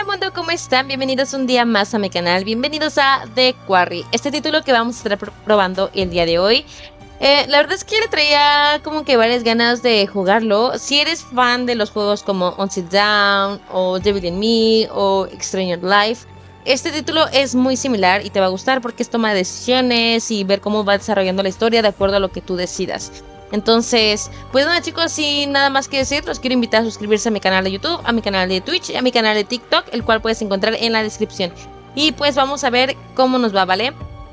mundo, ¿cómo están? Bienvenidos un día más a mi canal, bienvenidos a The Quarry, este título que vamos a estar probando el día de hoy. La verdad es que le traía como que varias ganas de jugarlo. Si eres fan de los juegos como Until Dawn o Devil in Me o Stranger Life, este título es muy similar y te va a gustar porque es toma de decisiones y ver cómo va desarrollando la historia de acuerdo a lo que tú decidas. Entonces, pues nada chicos, sin nada más que decir, los quiero invitar a suscribirse a mi canal de YouTube, a mi canal de Twitch y a mi canal de TikTok, el cual puedes encontrar en la descripción. Y pues vamos a ver cómo nos va, ¿vale?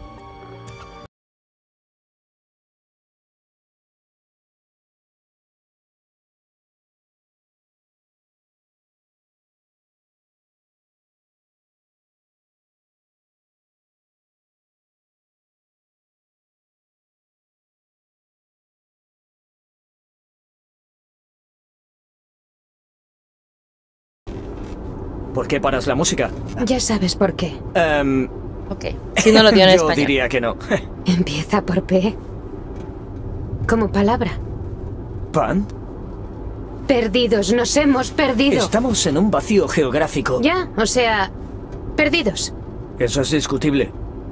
¿Por qué paras la música? Ya sabes por qué. Ok, si no lo dio en yo español. diría que no. Empieza por P. Como palabra. ¿Pan? Perdidos, nos hemos perdido. Estamos en un vacío geográfico. Ya, o sea, perdidos. Eso es discutible.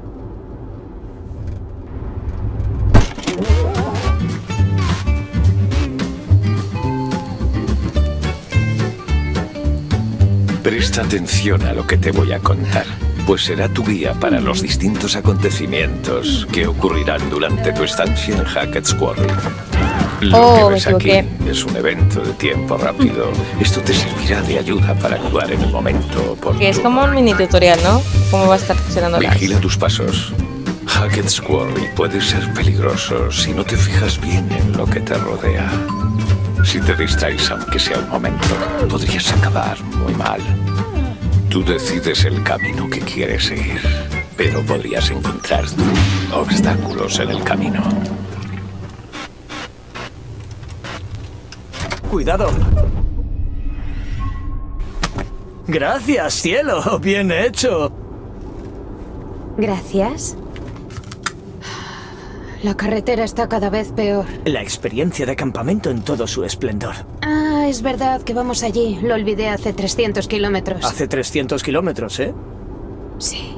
Presta atención a lo que te voy a contar, pues será tu guía para los distintos acontecimientos que ocurrirán durante tu estancia en Hackett's Quarry. Lo que ves aquí es un evento de tiempo rápido. Esto te servirá de ayuda para actuar en el momento oportuno. Que es como un mini tutorial, ¿no? Cómo va a estar funcionando la... Vigila tus pasos. Hackett's Quarry puede ser peligroso si no te fijas bien en lo que te rodea. Si te distraes, aunque sea un momento, podrías acabar muy mal. Tú decides el camino que quieres seguir, pero podrías encontrar obstáculos en el camino. ¡Cuidado! ¡Gracias, cielo! ¡Bien hecho! Gracias. La carretera está cada vez peor. La experiencia de campamento en todo su esplendor. Ah, es verdad que vamos allí. Lo olvidé hace 300 kilómetros. Hace 300 kilómetros, ¿eh? Sí.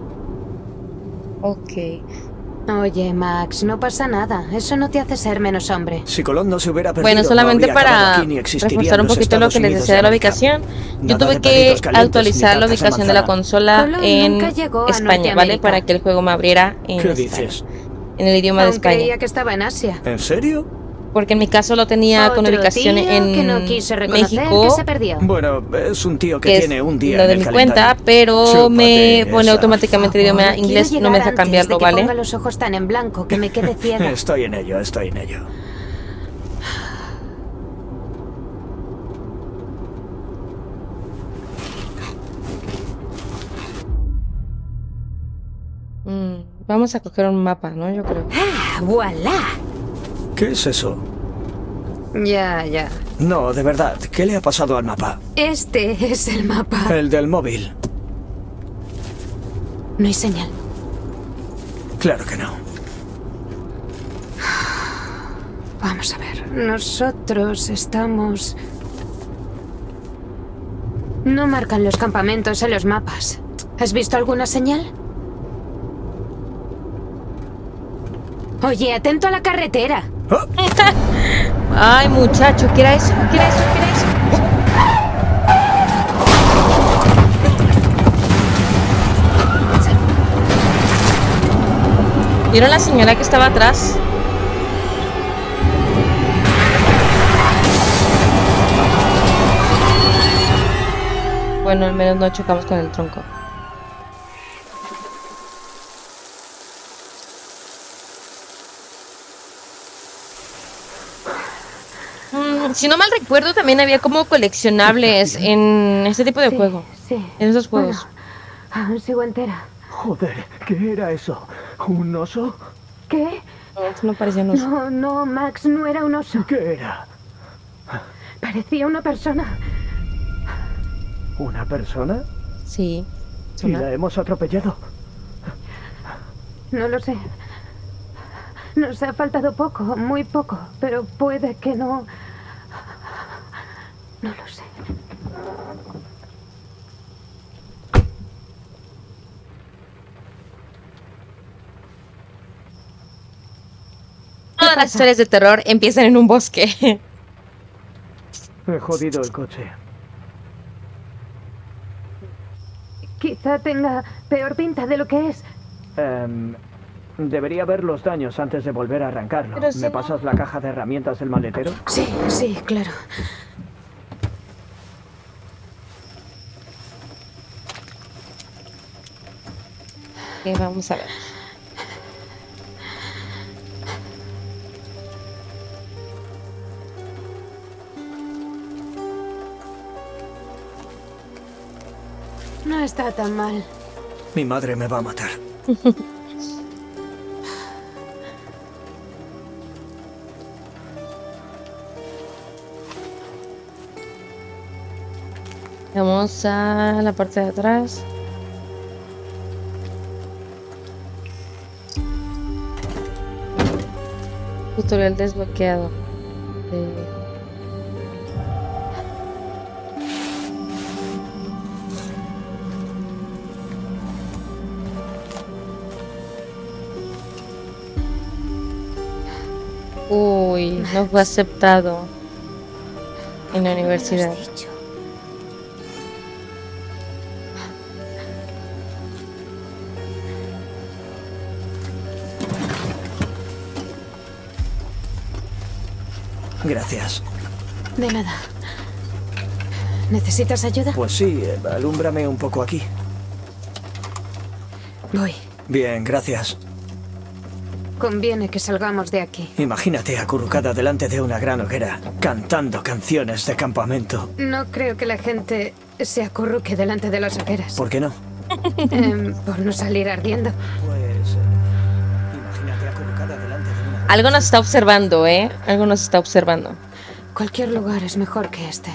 Ok. Oye, Max, no pasa nada. Eso no te hace ser menos hombre. Si Colón no se hubiera perdido, Bueno, solamente no habría acabado para aquí ni existirían reforzar un los poquito lo Estados que les Unidos decía de de la América. ubicación, yo Nada tuve de que perritos calientes actualizar ni la tartas de ubicación de la manzana. consola Colón en nunca llegó a España, ¿vale? Norteamérica. Para que el juego me abriera en ¿Qué España, dices? en el idioma de Aún España. creía que estaba en Asia. ¿En serio? Porque en mi caso lo tenía con Otro ubicación tío en que no quiso reconocer México, que se perdió. Bueno, es un tío que que es tiene un día lo en de el mi calendario. cuenta, pero Chúpate me pone esa. automáticamente el idioma inglés, Quiero no me llegar deja antes cambiarlo, de que ¿vale? ponga los ojos tan en blanco que me quede ciega. Estoy en ello, estoy en ello. Vamos a coger un mapa, ¿no? Yo creo. ¡Ah, voilà! ¿Qué es eso? Ya, ya. No, de verdad, ¿qué le ha pasado al mapa? Este es el mapa. El del móvil. No hay señal. Claro que no. Vamos a ver. Nosotros estamos... No marcan los campamentos en los mapas. ¿Has visto alguna señal? Oye, atento a la carretera. ¡Oh! Ay, muchacho, ¿qué era eso? ¿Qué era eso? ¿Qué era eso? ¿Vieron la señora que estaba atrás? Bueno, al menos no chocamos con el tronco. Si no mal recuerdo, también había como coleccionables en este tipo de juego. Sí. En esos juegos. Bueno, aún sigo entera. Joder, ¿qué era eso? ¿Un oso? ¿Qué? No, eso no parecía un oso. No, no, Max, no era un oso. ¿Qué era? Parecía una persona. ¿Una persona? Sí. ¿Y la hemos atropellado? No lo sé. Nos ha faltado poco, muy poco, pero puede que no... No lo sé. todas las historias de terror empiezan en un bosque. He jodido el coche. Quizá tenga peor pinta de lo que es. Debería ver los daños antes de volver a arrancarlo. Pero si ¿Me no- pasas la caja de herramientas del maletero? Sí, sí, claro. Ok, vamos a ver. No está tan mal. Mi madre me va a matar. Vamos a la parte de atrás. Tutorial desbloqueado. Uy, no fue aceptado en la universidad. ¿Qué has dicho? Gracias. De nada. ¿Necesitas ayuda? Pues sí, alúmbrame un poco aquí. Voy. Bien, gracias. Conviene que salgamos de aquí. Imagínate acurrucada delante de una gran hoguera, cantando canciones de campamento. No creo que la gente se acurruque delante de las hogueras. ¿Por qué no? Por no salir ardiendo. Pues... imagínate acurrucada delante de una... Algo nos está observando, ¿eh? Algo nos está observando. Cualquier lugar es mejor que este.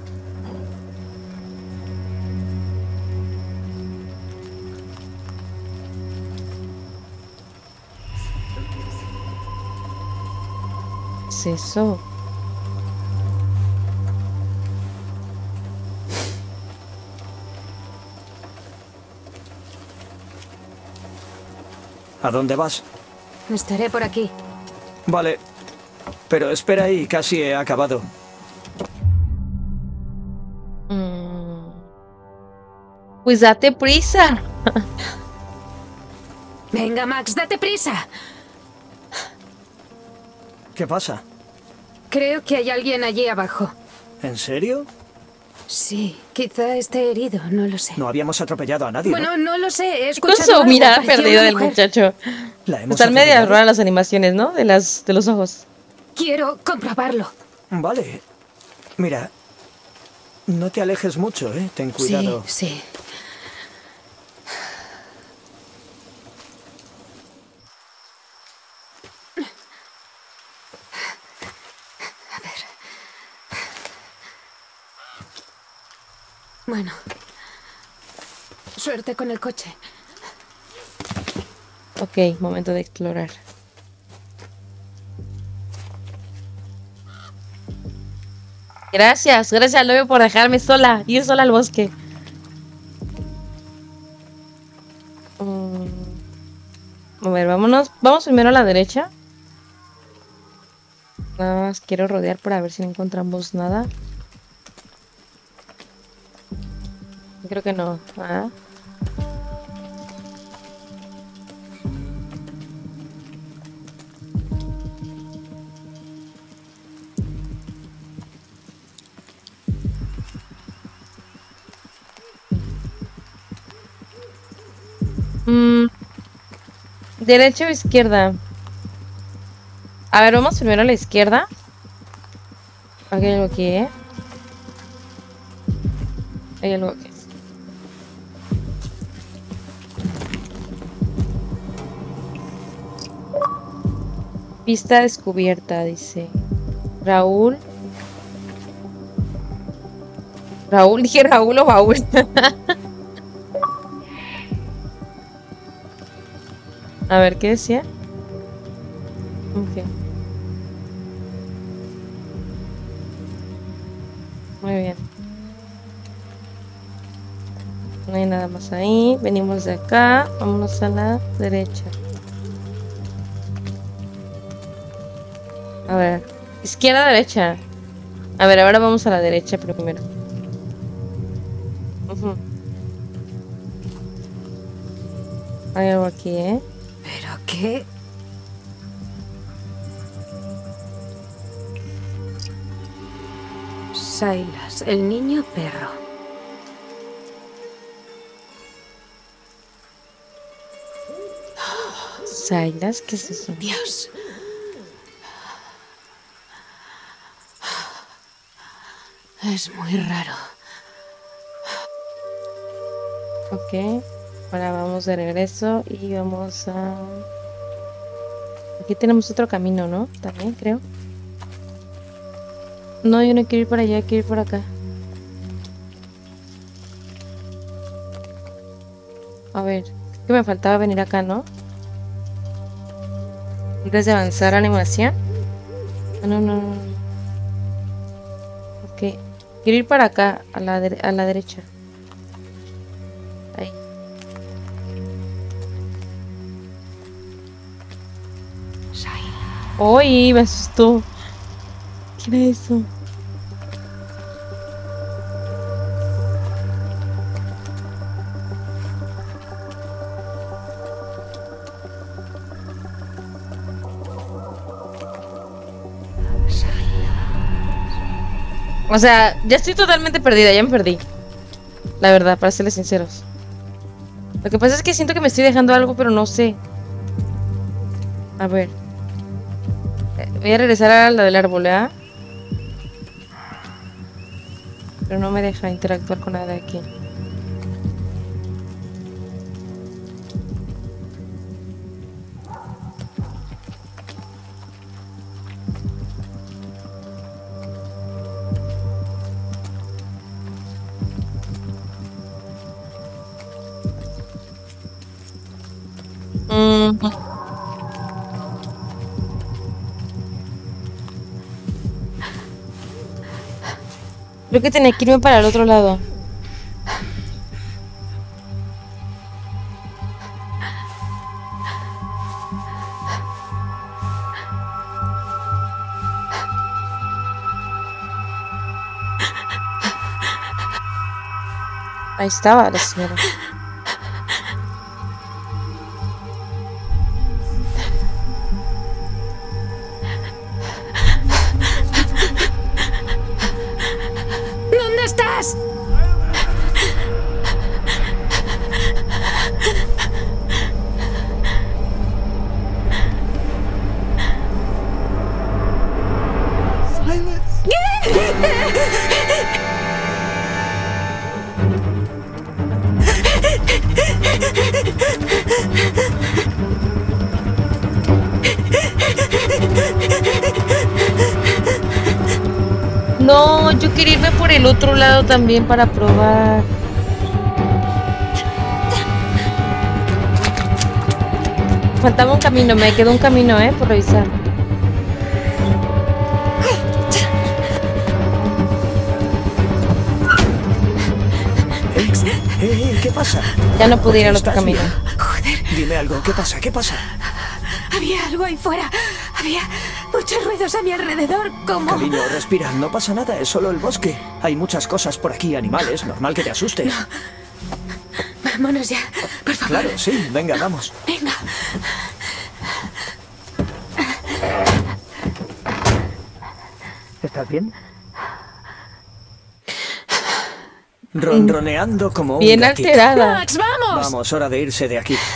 ¿Qué es eso? ¿A dónde vas? Estaré por aquí. Vale. Pero espera ahí, casi he acabado. Pues date prisa. Venga, Max, date prisa. ¿Qué pasa? Creo que hay alguien allí abajo. ¿En serio? Sí, quizá esté herido, no lo sé. No habíamos atropellado a nadie, ¿no? Bueno, no lo sé, he ¿Qué escuchado cosa algo, mirada parecía perdida una del mujer. muchacho? ¿La hemos Están medias atropellado? raras las animaciones, ¿no? De los ojos. Quiero comprobarlo. Vale. Mira, no te alejes mucho, ¿eh? Ten cuidado. Sí, sí. A ver. Bueno. Suerte con el coche. Ok, momento de explorar. Gracias, gracias al novio por dejarme sola, ir sola al bosque. A ver, vámonos. Vamos primero a la derecha. Nada más quiero rodear para ver si no encontramos nada. Creo que no. Ah. ¿Derecha o izquierda? A ver, vamos primero a la izquierda. Aquí hay algo aquí, ¿eh? Hay algo aquí. Pista descubierta, dice. Raúl. Raúl, dije Raúl o Baúl. A ver, ¿qué decía? Ok. Muy bien. No hay nada más ahí. Venimos de acá. Vámonos a la derecha. A ver, izquierda, derecha. A ver, ahora vamos a la derecha primero. Hay algo aquí, ¿eh? ¿Pero qué? Silas, el niño perro. Silas, ¿qué es eso? Dios. Es muy raro. Ok. Ahora vamos de regreso y vamos a... Aquí tenemos otro camino, ¿no? También, creo. No, yo no quiero ir por allá, quiero ir por acá. A ver, es que me faltaba venir acá, ¿no? Antes de avanzar a animación. Ah, no, no, no. Ok. Quiero ir para acá, a la derecha. Ahí. ¡Uy! Me asustó. ¿Qué era eso? O sea, ya estoy totalmente perdida, ya me perdí. La verdad, para serles sinceros. Lo que pasa es que siento que me estoy dejando algo, pero no sé. A ver. Voy a regresar a la del árbol, ¿eh? Pero no me deja interactuar con nada aquí. Creo que tenía que irme para el otro lado. Ahí estaba la señora. ¿Dónde estás? No, yo quería irme por el otro lado también para probar. Faltaba un camino, me quedó un camino, por revisar. ¿Qué pasa? Ya no pude ir al otro ¿Estás camino. bien? Joder, Dime algo, ¿qué pasa? ¿Qué pasa? había algo ahí fuera. Había muchos ruidos a mi alrededor, como... Cariño, respira, no pasa nada, es solo el bosque. Hay muchas cosas por aquí, animales, normal que te asuste. No. Vámonos ya, por favor. Claro, sí, venga, vamos. Venga. ¿Estás bien? Ronroneando como un Bien gatito. alterada. Max, vamos. Vamos, hora de irse de aquí.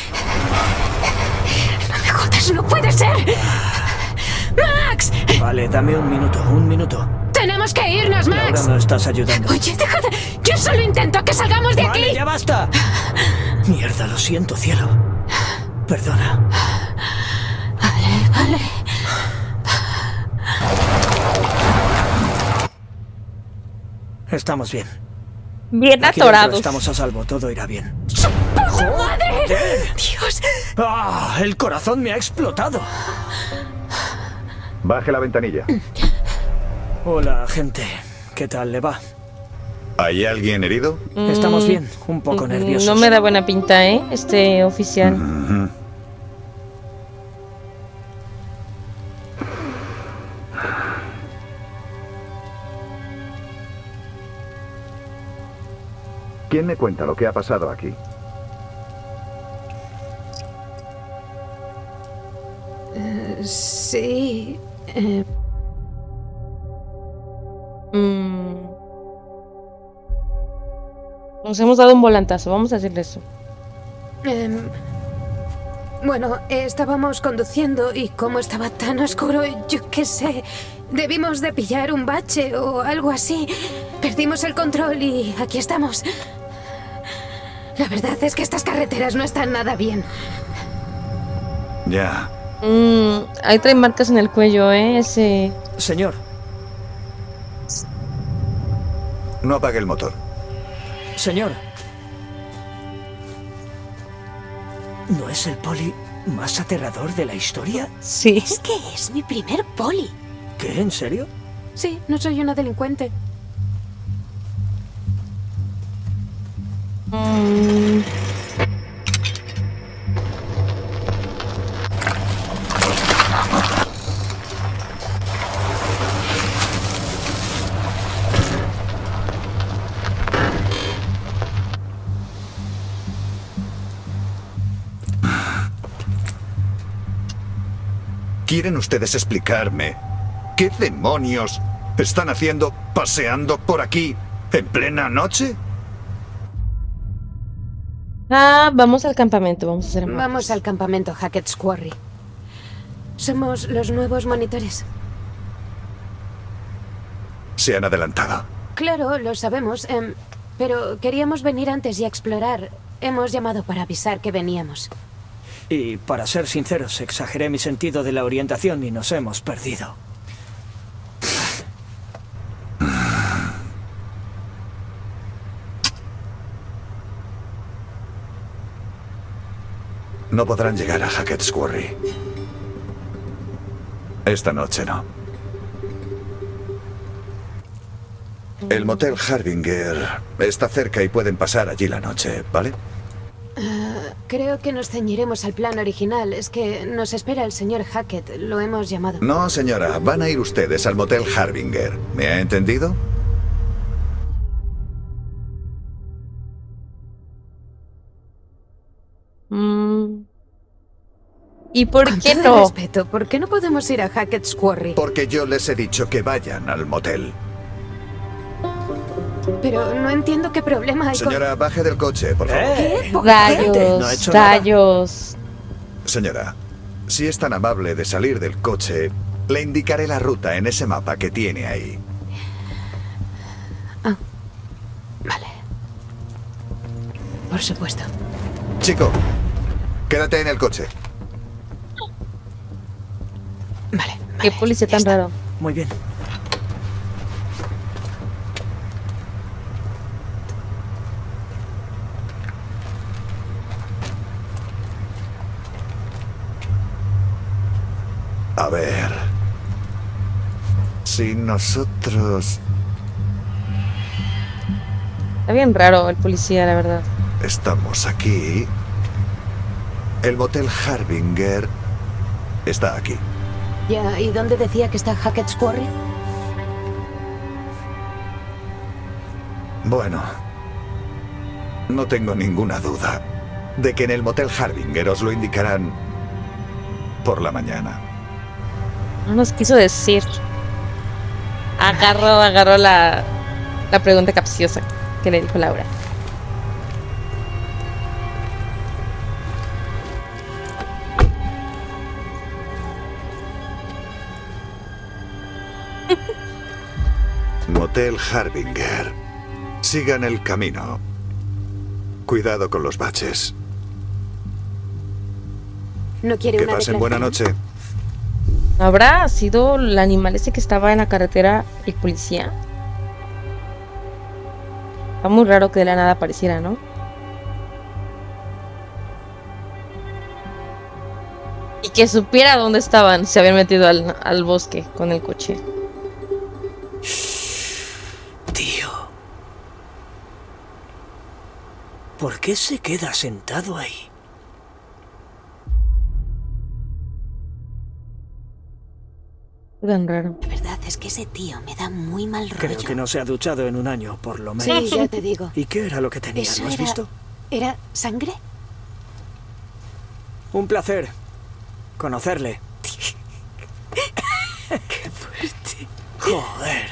No me jodas, no puede ser. Max, Vale, dame un minuto. tenemos que irnos, Ahora Max. no estás ayudando. Oye, deja de... Yo solo intento que salgamos de aquí. ¡Vale, ya basta! Mierda, lo siento, cielo. Perdona. Vale. Estamos bien. Bien Aquí dentro atorados. estamos a salvo, todo irá bien. ¡Madre! ¡Joder! Dios. ¡Ah! El corazón me ha explotado. Baje la ventanilla. Hola, gente. ¿Qué tal le va? ¿Hay alguien herido? Estamos bien, un poco nerviosos. No me da buena pinta, este oficial. ¿Quién me cuenta lo que ha pasado aquí? Sí. Nos hemos dado un volantazo, vamos a decirle eso. Bueno, estábamos conduciendo y como estaba tan oscuro, yo qué sé, debimos de pillar un bache o algo así. Perdimos el control y aquí estamos. La verdad es que estas carreteras no están nada bien. Ya. Ahí trae marcas en el cuello, ese... Señor, No apague el motor. señor. ¿No es el poli más aterrador de la historia? Sí. Es que es mi primer poli. ¿Qué? ¿En serio? Sí, no soy una delincuente. ¿Quieren ustedes explicarme qué demonios están haciendo paseando por aquí en plena noche? Vamos al campamento, vamos a hacer mapas. Vamos al campamento Hackett's Quarry. Somos los nuevos monitores. Se han adelantado. Claro, lo sabemos, pero queríamos venir antes y explorar. Hemos llamado para avisar que veníamos. Y para ser sinceros, exageré mi sentido de la orientación y nos hemos perdido. No podrán llegar a Hackett's Quarry. Esta noche no. El motel Harbinger está cerca y pueden pasar allí la noche, ¿vale? Creo que nos ceñiremos al plan original. Es que nos espera el señor Hackett. Lo hemos llamado. No, señora. Van a ir ustedes al motel Harbinger. ¿Me ha entendido? ¿Y por Con qué todo no? respeto, ¿por qué no podemos ir a Hackett's Quarry? Porque yo les he dicho que vayan al motel. Pero no entiendo qué problema hay Señora, baje del coche, por favor. ¿Qué? ¿Por Gente, Rayos, no ha hecho nada. rayos. Señora, si es tan amable de salir del coche, le indicaré la ruta en ese mapa que tiene ahí. Vale. Por supuesto. Chico, quédate en el coche. Vale. Qué policía tan raro. Muy bien. A ver. Si nosotros Está bien raro el policía, la verdad. estamos aquí, el motel Harbinger está aquí. Ya, ¿y dónde decía que está Hackett's Quarry? Bueno, no tengo ninguna duda de que en el motel Harbinger os lo indicarán por la mañana. No nos quiso decir. Agarró la pregunta capciosa que le dijo Laura. Motel Harbinger. Sigan el camino. Cuidado con los baches. No quiere Que una pasen buena declaración. noche. ¿Habrá sido el animal ese que estaba en la carretera el policía? Está muy raro que de la nada apareciera, ¿no? Y que supiera dónde estaban, se habían metido al bosque con el coche. Tío. ¿Por qué se queda sentado ahí? Tan raro. La verdad es que ese tío me da muy mal rollo. Creo que no se ha duchado en un año, por lo menos. Sí, ya te digo. ¿Y qué era lo que tenía? Eso ¿Lo has era- visto? ¿Era sangre? Un placer conocerle. ¡Qué fuerte! Joder.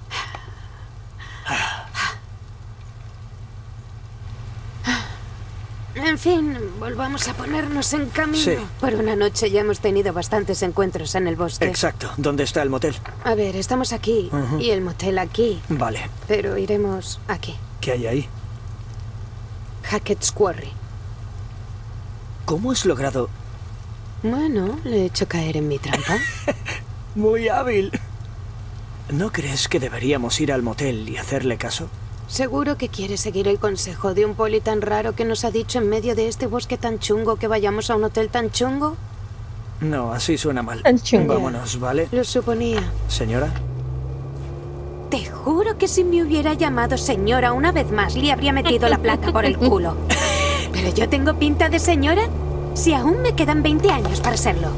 En fin, volvamos a ponernos en camino. Sí. Por una noche ya hemos tenido bastantes encuentros en el bosque. Exacto. ¿Dónde está el motel? A ver, estamos aquí y el motel aquí, Vale. pero iremos aquí. ¿Qué hay ahí? Hackett's Quarry. ¿Cómo has logrado...? Bueno, le he hecho caer en mi trampa. Muy hábil. ¿No crees que deberíamos ir al motel y hacerle caso? ¿Seguro que quiere seguir el consejo de un poli tan raro que nos ha dicho en medio de este bosque tan chungo que vayamos a un hotel tan chungo? No, así suena mal. Tan chungo. Vámonos, ¿vale? Lo suponía. Señora. Te juro que si me hubiera llamado señora una vez más, le habría metido la placa por el culo. ¿Pero yo tengo pinta de señora? Si aún me quedan 20 años para serlo.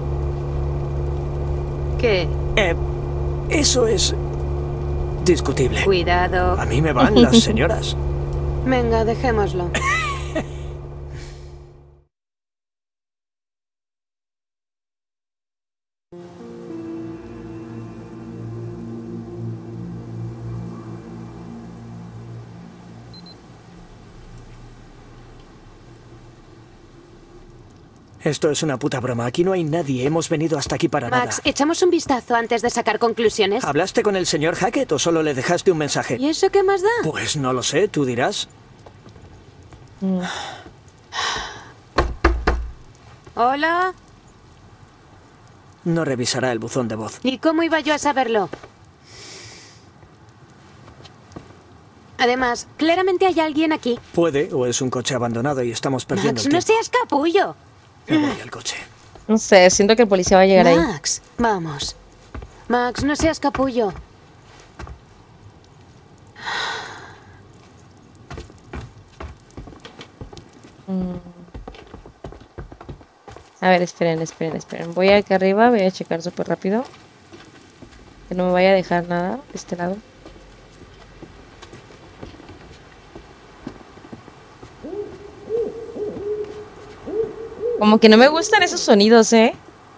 ¿Qué? Eso es... discutible. Cuidado. A mí me van las señoras. Venga, dejémoslo. Esto es una puta broma. Aquí no hay nadie. Hemos venido hasta aquí para Max, nada. echamos un vistazo antes de sacar conclusiones. ¿Hablaste con el señor Hackett o solo le dejaste un mensaje? ¿Y eso qué más da? Pues no lo sé, tú dirás. Hola. No revisará el buzón de voz. ¿Y cómo iba yo a saberlo? Además, claramente hay alguien aquí. Puede, o es un coche abandonado y estamos perdiendo Max, el no tiempo. seas capullo. Me voy al coche. No sé, siento que el policía va a llegar ahí. Max, vamos. Max, no seas capullo. A ver, esperen. Voy aquí arriba, voy a checar súper rápido. Que no me vaya a dejar nada de este lado. Como que no me gustan esos sonidos, ¿eh?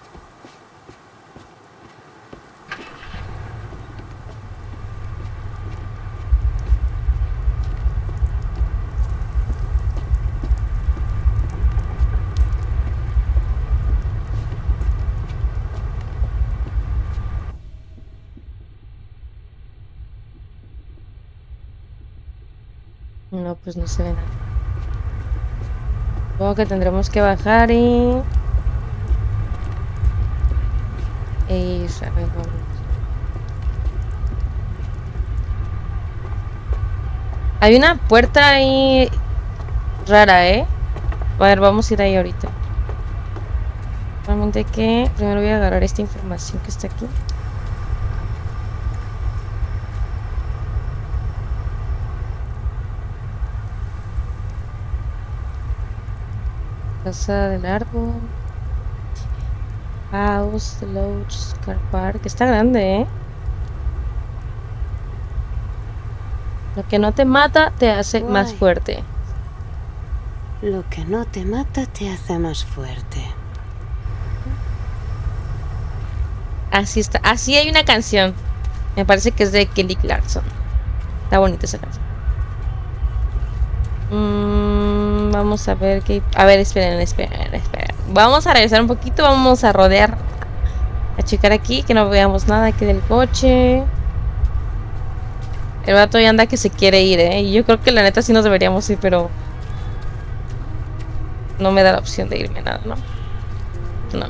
No, pues no se ve nada. Supongo que tendremos que bajar y... a ver, vamos. Hay una puerta ahí rara, ¿eh? A ver, vamos a ir ahí ahorita. Realmente que primero voy a agarrar esta información que está aquí. Casa del árbol. House, The Lodge, Car Park. Está grande, ¿eh? Lo que no te mata te hace más Guay. fuerte. Lo que no te mata te hace más fuerte. Así está. Así hay una canción. Me parece que es de Kelly Clarkson. Está bonita esa canción. Vamos a ver qué... A ver, esperen. Vamos a regresar un poquito. Vamos a rodear. A checar aquí. Que no veamos nada aquí del coche. El vato ya anda que se quiere ir, ¿eh? Y yo creo que la neta sí nos deberíamos ir, pero... No me da la opción de irme nada, ¿no? No.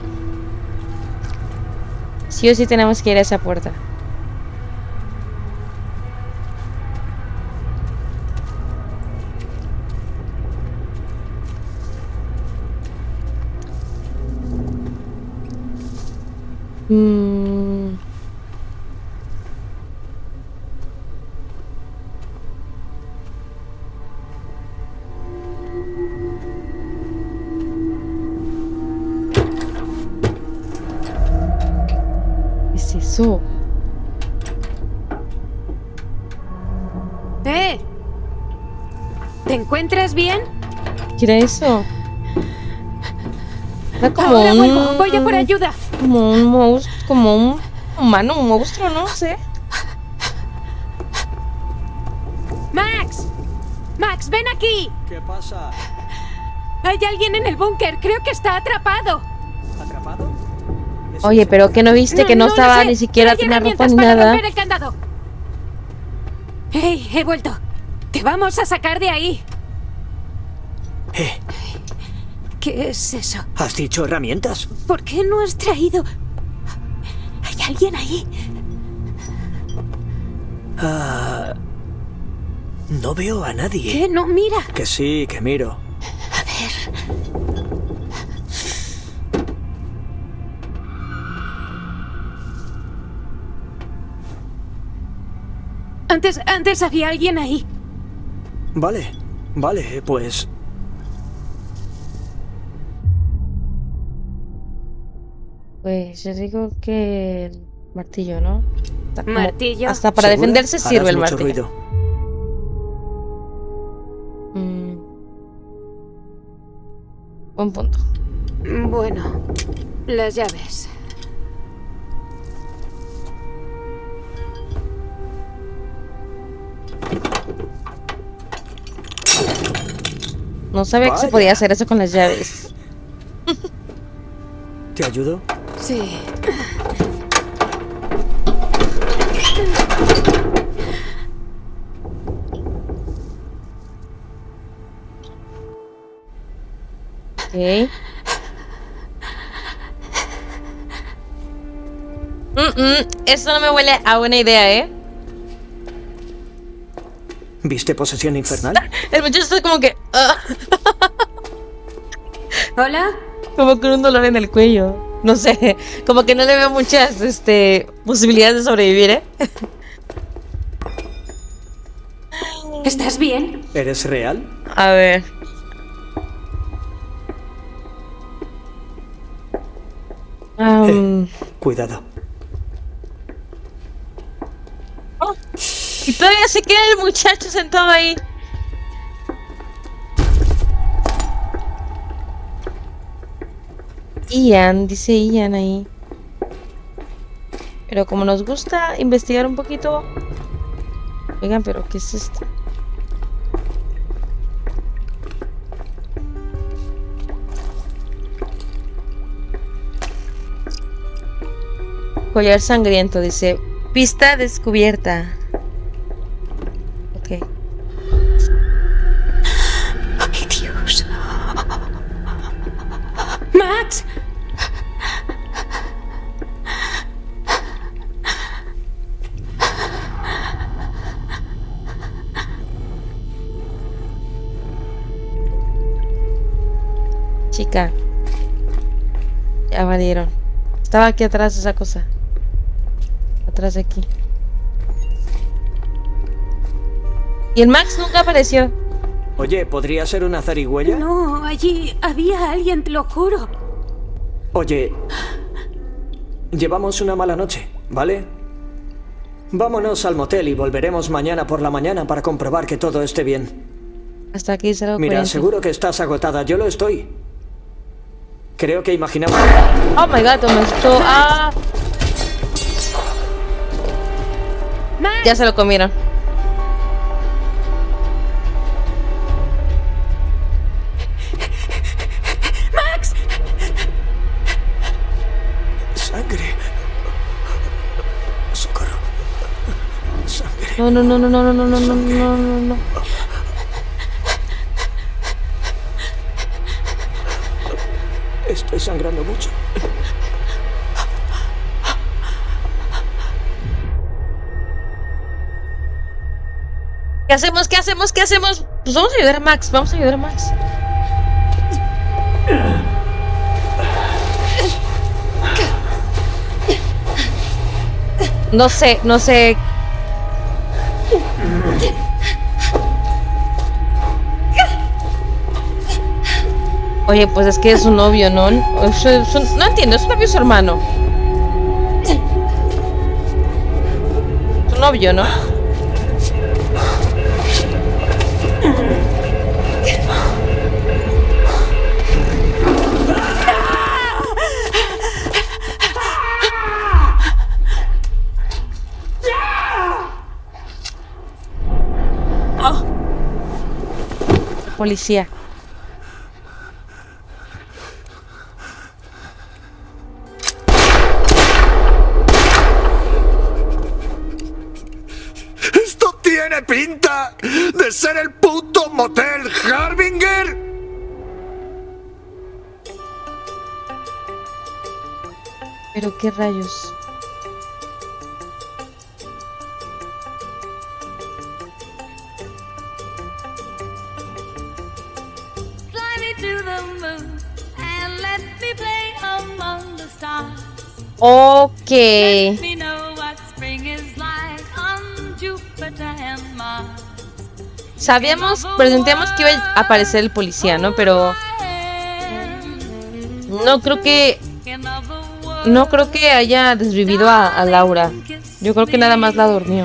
Sí o sí tenemos que ir a esa puerta. ¿Qué es eso? ¿Te encuentras bien? ¿Qué era eso? Era como Ahora un... vuelvo, voy a por ayuda. Como un monstruo, como un humano, un monstruo, no sé. ¡Max! ¡Max, ven aquí! ¿Qué pasa? Hay alguien en el búnker, creo que está atrapado. ¿Atrapado? Oye, pero que no viste que no lo estaba sé, ni siquiera trae tenía ropa herramientas ni para nada. romper el candado. ¡Hey, he vuelto! ¡Te vamos a sacar de ahí! ¿Qué es eso? ¿Has dicho herramientas? ¿Por qué no has traído...? ¿Hay alguien ahí? No veo a nadie. ¿Qué? No, mira. Que sí, que miro. A ver... Antes había alguien ahí. Vale, pues... Pues yo digo que el martillo, ¿no? ¿Martillo? Hasta para ¿Segura? defenderse sirve Harás el mucho martillo. ruido. Buen punto. Bueno, las llaves. No sabía que se Vaya. podía hacer eso con las llaves. ¿Te ayudo? Sí. Ok. Eso no me huele a buena idea, ¿eh? ¿Viste posesión infernal? El muchacho está como que... ¿Hola? como con un dolor en el cuello. No sé, como que no le veo muchas posibilidades de sobrevivir, ¿eh? ¿Estás bien? ¿Eres real? A ver. Cuidado. Y todavía se queda el muchacho sentado ahí. Ian, dice Ian ahí. Pero como nos gusta investigar un poquito... Oigan, pero ¿qué es esto? Collar sangriento, dice. Pista descubierta. Ok. ¡Ay, Dios! ¡Max! Chica. Ya valieron. Estaba aquí atrás esa cosa. Atrás de aquí. Y el Max nunca apareció. Oye, ¿podría ser una zarigüeya? No, allí había alguien, te lo juro. Oye, llevamos una mala noche, ¿vale? Vámonos al motel y volveremos mañana por la mañana para comprobar que todo esté bien. Hasta aquí se lo Mira, cuento. seguro que estás agotada, yo lo estoy. Creo que imaginaba... Oh my god, me asustó. Ah, ¡Max! ya se lo comieron. ¡Max! Sangre. Socorro. Sangre. No, no, no, no, no, no, no, no, no, no, no, no. Estoy sangrando mucho. ¿Qué hacemos? ¿Qué hacemos? ¿Qué hacemos? Pues vamos a ayudar a Max. Vamos a ayudar a Max. No sé, no sé. Oye, pues es que es su novio, ¿no? No entiendo, es su novio o su hermano. Su novio, ¿no? policía. ¿Esto tiene pinta de ser el puto motel Harbinger? Pero qué rayos. Ok. Sabíamos, presentíamos que iba a aparecer el policía, ¿no? Pero no creo que haya desvivido a Laura. Yo creo que nada más la durmió.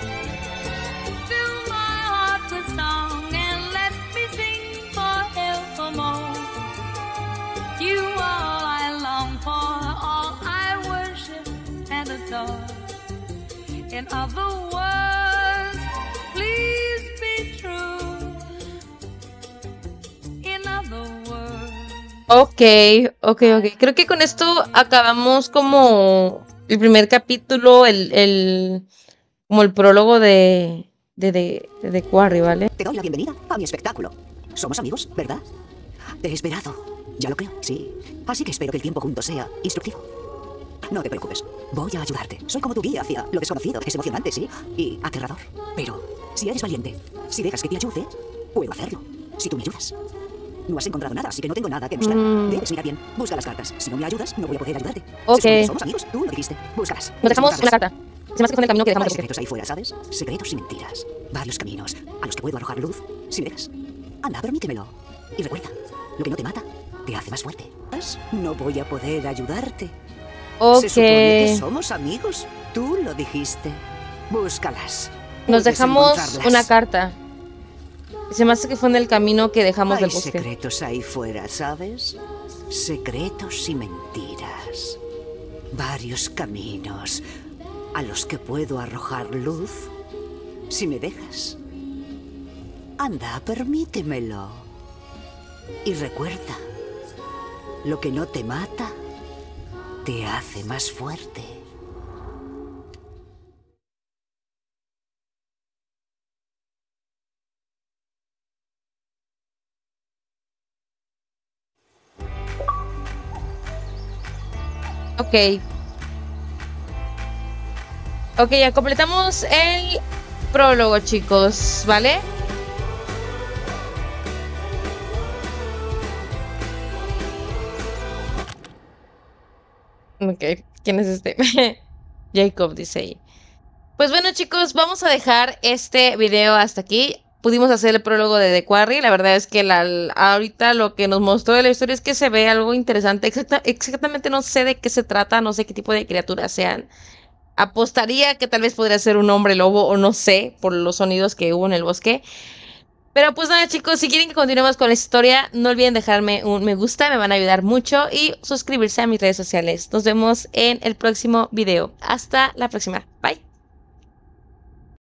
Ok. Creo que con esto acabamos como el primer capítulo, como el prólogo de Quarry, ¿vale? Te doy la bienvenida a mi espectáculo. Somos amigos, ¿verdad? Te he esperado. Ya lo creo, sí. Así que espero que el tiempo juntos sea instructivo. No te preocupes, voy a ayudarte. Soy como tu guía hacia lo desconocido. Es emocionante, sí, y aterrador. Pero si eres valiente, si dejas que te ayude, puedo hacerlo. Si tú me ayudas. No has encontrado nada, así que no tengo nada que buscar. Debes mirar bien, busca las cartas. Si no me ayudas, no voy a poder ayudarte. Ok. Somos amigos, tú lo dijiste. Búscalas. Nos dejamos una carta. Se me hace que fue en el camino que dejamos Hay de secretos ahí fuera, ¿sabes? Secretos y mentiras. Varios caminos a los que puedo arrojar luz. Si me dejas. Anda, permítemelo. Y recuerda, lo que no te mata, te hace más fuerte. No voy a poder ayudarte. Se supone que somos amigos. Tú lo dijiste. Búscalas. Nos Puedes dejamos encontrarlas. una carta. Se me hace que fue en el camino que dejamos del Hay bosque. secretos ahí fuera, ¿sabes? Secretos y mentiras. Varios caminos a los que puedo arrojar luz. Si me dejas. Anda, permítemelo. Y recuerda, lo que no te mata, te hace más fuerte. Ok. Ok, ya completamos el prólogo, chicos, ¿vale? Ok, ¿quién es este? Jacob dice ahí. Pues bueno, chicos, vamos a dejar este video hasta aquí. Pudimos hacer el prólogo de The Quarry. La verdad es que ahorita lo que nos mostró de la historia es que se ve algo interesante. Exactamente no sé de qué se trata, no sé qué tipo de criaturas sean. Apostaría que tal vez podría ser un hombre lobo o no sé, por los sonidos que hubo en el bosque. Pero pues nada, chicos, si quieren que continuemos con la historia, no olviden dejarme un me gusta, me van a ayudar mucho, y suscribirse a mis redes sociales. Nos vemos en el próximo video. Hasta la próxima. Bye.